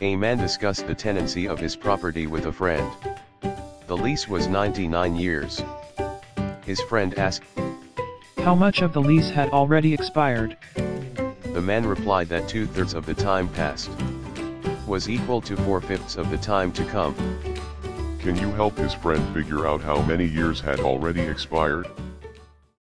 A man discussed the tenancy of his property with a friend. The lease was 99 years. His friend asked, How much of the lease had already expired? The man replied that 2/3 of the time past was equal to 4/5 of the time to come. Can you help his friend figure out how many years had already expired?